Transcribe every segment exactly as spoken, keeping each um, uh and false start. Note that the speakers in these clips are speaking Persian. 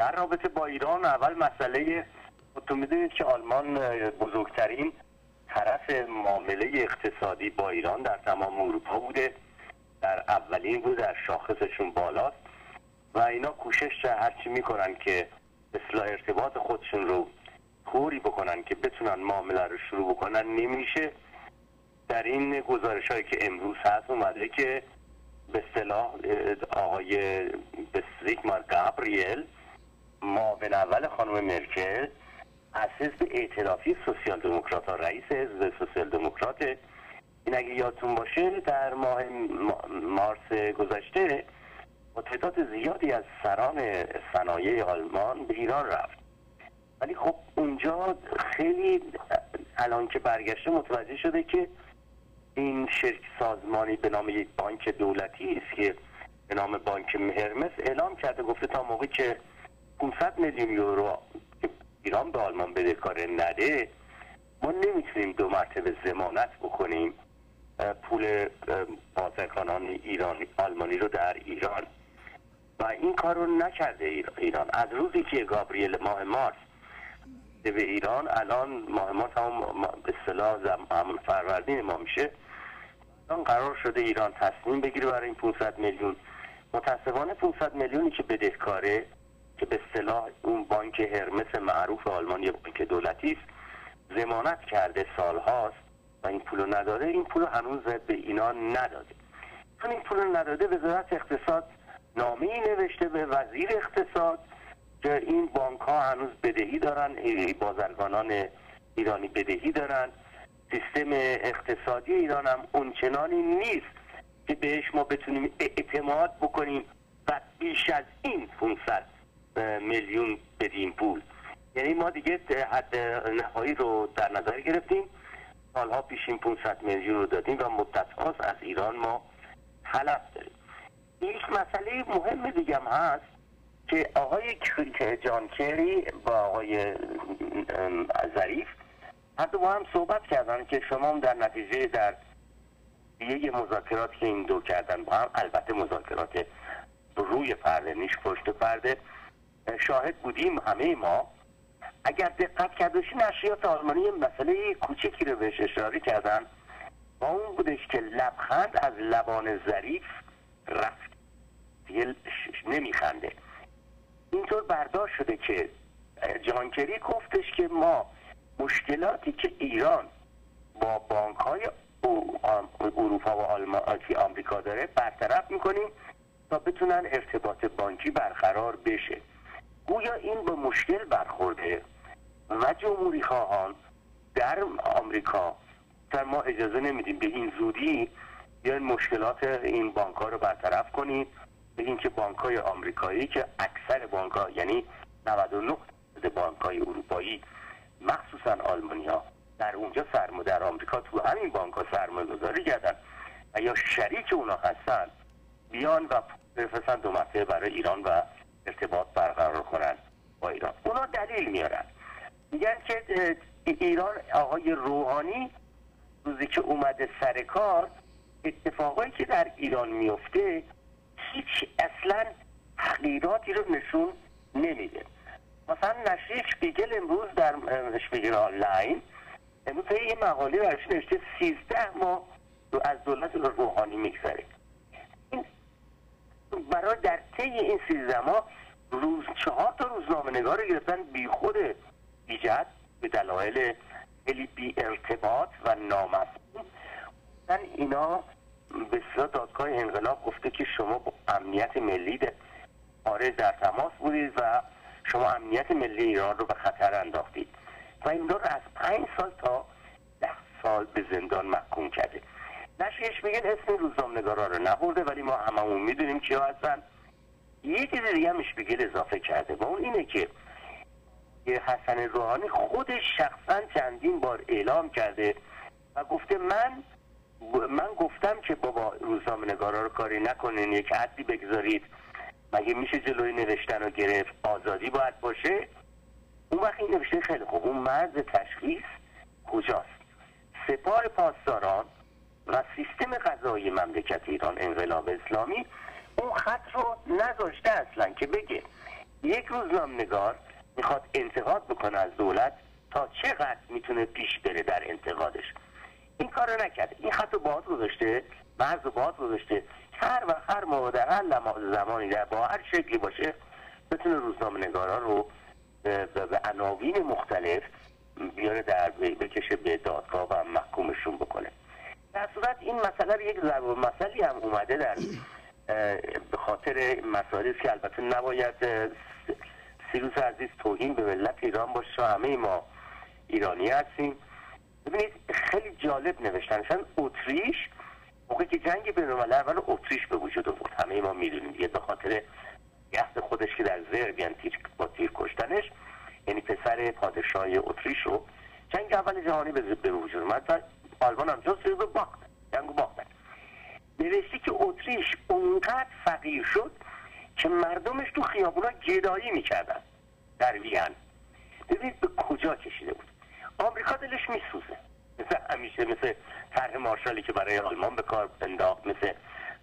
در رابطه با ایران اول مسئله تو میدونید که آلمان بزرگترین طرف معامله اقتصادی با ایران در تمام اروپا بوده، در اولین بود، در شاخصشون بالاست و اینا کوشش هرچی میکنن که اصلاح ارتباط خودشون رو طوری بکنن که بتونن معامله رو شروع بکنن نمیشه. در این گزارش هایی که امروز هست اومده که به اصطلاح آقای بسریکمار گابریل معاون اول خانم مرکل از حزب ائتلافی سوسیال دموکرات ها، رئیس حزب سوسیال دموکرات، این اگه یادتون باشه در ماه مارس گذشته با تعداد زیادی از سران صنایع آلمان به ایران رفت، ولی خب اونجا خیلی الان که برگشته متوجه شده که این شرک سازمانی به نام یک بانک دولتی است که به نام بانک هرمس اعلام کرده، گفته تا موقعی که پانصد میلیون یورو ایران به آلمان بدهکار نده ما نمیتونیم دو مرتبه ضمانت بکنیم پول بازرگانان ایرانی آلمانی رو در ایران، و این کار رو نکرده ایران. از روزی که گابریل ماه مارس به ایران، الان ماه مارس هم به اصطلاح همون فروردین ما میشه، الان قرار شده ایران تصمیم بگیره برای این پانصد میلیون. متاسفانه پانصد میلیونی که بدهکاره که به اصطلاح اون بانک هرمس معروف آلمانی بانک دولتی است ضمانت کرده سالهاست و این پولو نداده، این پولو هنوز به اینا نداده. چون این پولو نداده وزارت اقتصاد نامه‌ای نوشته به وزیر اقتصاد که این بانک ها هنوز بدهی دارن، بازرگانان ایرانی بدهی دارن، سیستم اقتصادی ایران هم اونچنانی نیست که بهش ما بتونیم اعتماد بکنیم و بیش از این پانصد میلیون بدیم پول. یعنی ما دیگه حد نهایی رو در نظر گرفتیم، سالها پیش این پانصد میلیون رو دادیم و مدت هاست از ایران ما طلب داریم. یک مسئله مهم دیگه هم هست که آقای جان کری با آقای ظریف هر دو با هم صحبت کردن که شما هم در نتیجه در یه مذاکرات که این دو کردن با هم، البته مذاکرات روی پرده نیش پشت پرده، شاهد بودیم همه ما. اگر دقت کردوشی نشریات آلمانی مسئله کوچکی رو بهش اشاره کردن با اون بودش که لبخند از لبان ظریف رفت، دیگه نمیخنده. اینطور برداشت شده که جان کری گفتش که ما مشکلاتی که ایران با بانک های اروپا و آمریکا داره برطرف میکنیم تا بتونن ارتباط بانکی برقرار بشه. گویا این به مشکل برخورده و جمهوری خواهان در آمریکا در ما اجازه نمیدیم به این زودی بیاین مشکلات این بانک ها رو برطرف کنید، بگین که بانک های آمریکایی که اکثر بانک ها یعنی نود و نه درصد بانک های اروپایی مخصوصا آلمانی ها در اونجا سرمایه در آمریکا تو همین بانک ها سرمایه گذاری کردن و یا شریک اونا هستن، بیان و بفرستن دو مرتبه برای ایران و ارتباط برقرار کنن با ایران. اونا دلیل میارن، میگن که ایران آقای روحانی روزی که اومده سر کار اتفاقایی که در ایران میفته هیچ اصلا تغییراتی رو نشون نمیده. مثلا نشریه شپیگل امروز در شپیگل آنلاین امروز یه مقاله برش نوشته سیزده ماه از دولت روحانی میگذره. این برای در طی این سیزده ماه روز چهار تا روزنامه نگار رو گرفتن بی خود ایجاد به دلایل خیلی بی ارتباط و نامفهوم. اینا بسیار دادگاه انقلاب گفته که شما با امنیت ملی خارج در تماس بودید و شما امنیت ملی ایران رو به خطر انداختید و این رو از پنج سال تا ده سال به زندان محکوم کرده. نشریش میگن اسم روزنامه‌نگارا رو نبرده ولی ما هممون میدونیم کیا هستن. یه چیز دیگه هم اشپیگل اضافه کرده و اون اینه که حسن روحانی خودش شخصا چندین بار اعلام کرده و گفته من من گفتم که بابا روزنامه‌نگارا رو کاری نکنین، یک حدی بگذارید، مگه میشه جلوی نوشتن رو گرفت، آزادی باید باشه. اون وقت این نوشته خیلی خوب، اون مرز تشخیص کجاست؟ سپاه پاسداران و سیستم قضایی مملکت ایران انقلاب اسلامی اون خط رو نذاشته اصلا که بگه یک روزنامه‌نگار میخواد انتقاد بکنه از دولت، تا چقدر میتونه پیش بره در انتقادش. این کارو نکرده، این خط باز گذاشته، مرز باز گذاشته، هر و هر موقع در هر لحظه زمانی در با هر شکلی باشه بتونه روزنامه‌نگارا رو به, به عناوین مختلف بیاره در بکشه به دادگاه و محکومشون بکنه. در صورت این مسئله یک ضرب مسئله هم اومده در به خاطر مسائلی که البته نباید سیروس عزیز توهین به ملت ایران باشه، همه ما ایرانی هستیم. ببینید خیلی جالب نوشتن، مثلا اتریش موقعی که جنگ بین‌المللی اول اتریش به وجود آورد، همه ما میدونیم دیگه، به خاطر یخت خودش که در زربیان تیر با تیر کشتنش، یعنی پسر پادشاه اتریش رو جنگ اول جهانی به وجود اومد و آلمان هم جزو رو باختن، جنگو باختن. نوشته که اتریش اونقدر فقیر شد که مردمش تو خیابونا گدایی میکردن در وین. ببینید به کجا کشیده بود. آمریکا دلش میسوزه، مثل همیشه، مثل طرح مارشالی که برای آلمان به کار انداخت، مثل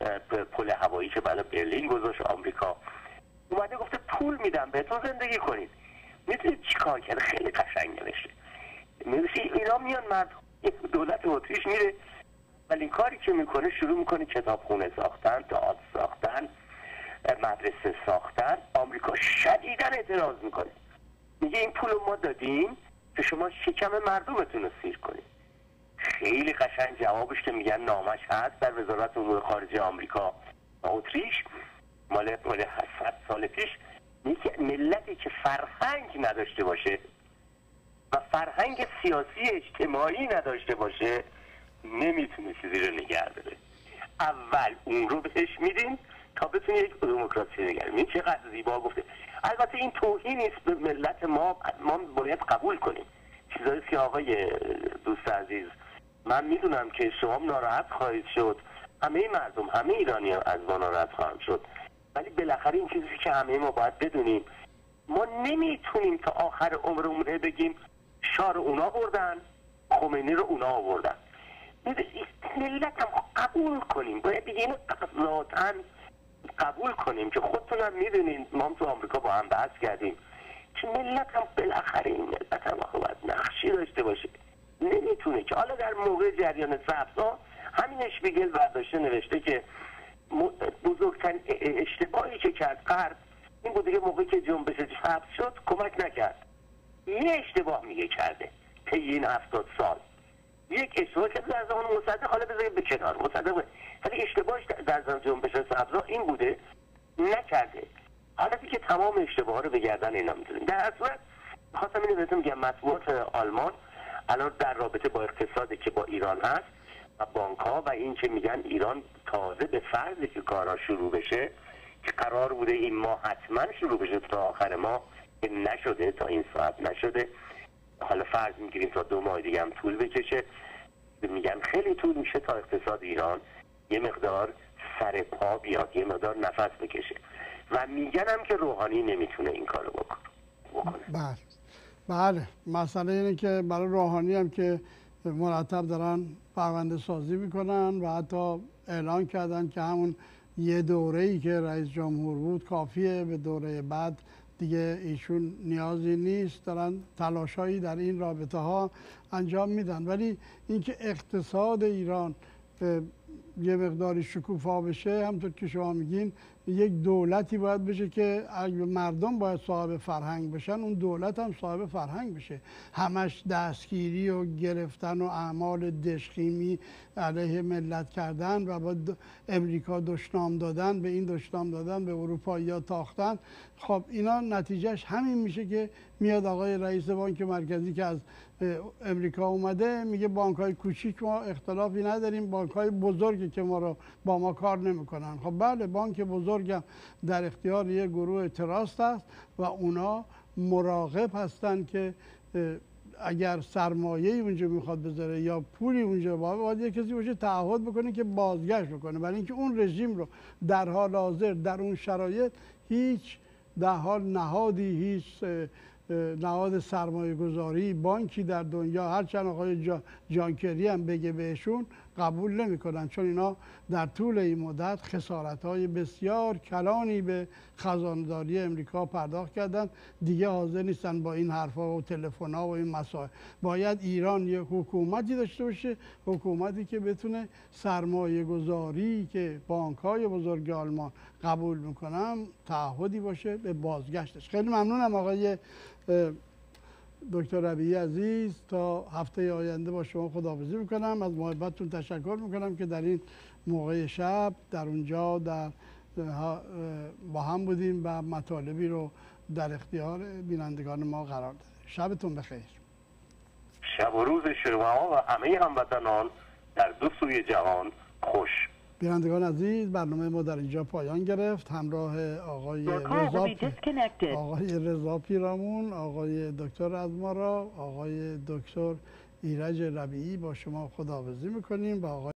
پل هوایی که برای برلین گذاشت آمریکا، اومده گفته پول میدم بهتون زندگی کنید. میدونید چی کار کرده؟ خیلی قشنگ نوشته. نوشته اینا میان مردم، دولت اتریش میره ولی کاری که میکنه شروع میکنه کتابخونه ساختن، تئاتر ساختن، مدرسه ساختن. آمریکا شدیداً اعتراض میکنه، میگه این پول ما دادیم که شما شکم مردمتون رو سیر کنید. خیلی قشنگ جوابش که میگن نامش هست در وزارت امور خارجه آمریکا و اتریش، مال مال صد سال پیش، میگه ملتی که فرهنگ نداشته باشه و فرهنگ سیاسی اجتماعی نداشته باشه نمیتونه چیزی رو نگه داره. اول اون رو بهش میدین تا بتونه یک دموکراسی نگه. این چقدر زیبا گفته. البته این توهین نیست به ملت ما، ما باید قبول کنیم. چیزایی که آقای دوست عزیز، من میدونم که شما ناراحت خواهید شد، همه مردم، همه ایرانی ها از ما ناراحت خواهند شد، ولی بالاخره این چیزی که همه ما باید بدونیم، ما نمیتونیم تا آخر عمرمون بگیم شاه اونا بردن، خمینی رو اونا آوردن. ملت هم قبول کنیم، باید بگیم ذاتاً قبول کنیم که خودتون هم میدونین، ما هم تو آمریکا با هم بحث کردیم که ملت هم بالاخره این ملت هم باید نقشی داشته باشه. نمیتونه که حالا در موقع جریان سبزها همین اشپیگل برداشته نوشته که بزرگترین اشتباهی که کرد غرب این بود که موقعی که جنبش سبز شد کمک نکرد. یه اشتباه میگه کرده طی این هفتاد سال، یک اشتباه که در زمان مصدق، حالا بذارید به کنار مصدق، ولی اشتباهش در زمان جنبش سبزها این بوده نکرده. حالا دیگه تمام اشتباه رو به گردن اینا میذاریم. در اصل خواستم اینو بهتون میگم، مطبوعات آلمان الان در رابطه با اقتصادی که با ایران هست و بانک ها و این که میگن ایران تازه به فرضی که کارا شروع بشه، که قرار بوده این ماه حتما شروع بشه تا آخر ماه، که نشده، تا این ساعت نشده، حالا فرض میگیریم تا دو ماه دیگه هم طول بکشه، میگن خیلی طول میشه تا اقتصاد ایران یه مقدار سر پا بیاد، یه مقدار نفس بکشه و میگن هم که روحانی نمیتونه این کارو بکنه. بله بله، مسئله اینه که برای روحانی هم که مرتب دارن پرونده سازی میکنن و حتی اعلان کردن که همون یه دوره‌ای که رئیس جمهور بود کافیه، به دوره بعد دیگه ایشون نیازی نیست. دارن تلاشایی در این رابطه ها انجام میدن، ولی اینکه اقتصاد ایران یه مقداری شکوفا بشه، همونطور که شما میگین یک دولتی باید بشه که مردم باید صاحب فرهنگ بشن، اون دولت هم صاحب فرهنگ بشه. همش دستگیری و گرفتن و اعمال دشخیمی علیه ملت کردن و با امریکا دشنام دادن، به این دشنام دادن، به اروپایی‌ها تاختن، خب اینا نتیجهش همین میشه که میاد آقای رئیس بانک مرکزی که از امریکا اومده میگه بانک‌های کوچیک ما اختلافی نداریم، بانک‌های بزرگی که ما رو با ما کار نمی‌کنن. خب بله، بانک بزرگم در اختیار یه گروه تراست است و اونا مراقب هستن که اگر سرمایه اونجا میخواد بذاره یا پولی اونجا باید یه کسی باشه تعهد بکنه که بازگشت بکنه، برای اینکه اون رژیم رو در حال حاضر در اون شرایط هیچ در حال نهادی، هیچ نهاد سرمایه گذاری، بانکی در دنیا، هرچند آقای جان کری هم بگه بهشون، قبول نمیکنن، چون اینا در طول این مدت خسارت‌های بسیار کلانی به خزانه‌داری امریکا پرداخت کردن، دیگه حاضر نیستن با این حرفا و تلفن‌ها و این مسائل. باید ایران یک حکومتی داشته باشه، حکومتی که بتونه سرمایه گذاری که بانک‌های بزرگ آلمان قبول میکنن تعهدی باشه به بازگشتش. خیلی ممنونم آقای دکتر ربیعی عزیز. تا هفته آینده با شما خداحافظی میکنم. از محبتتون تشکر میکنم که در این موقع شب در اونجا در با هم بودیم و مطالبی رو در اختیار بینندگان ما قرار دادیم. شبتون بخیر. شب و روز شما و همه هموطنان در دو سوی جهان خوش. بینندگان عزیز، برنامه ما در اینجا پایان گرفت. همراه آقای رضا آقای رضا پیرامون، آقای دکتر ازمارا، آقای دکتر ایرج ربیعی با شما خداحافظی میکنیم و آقای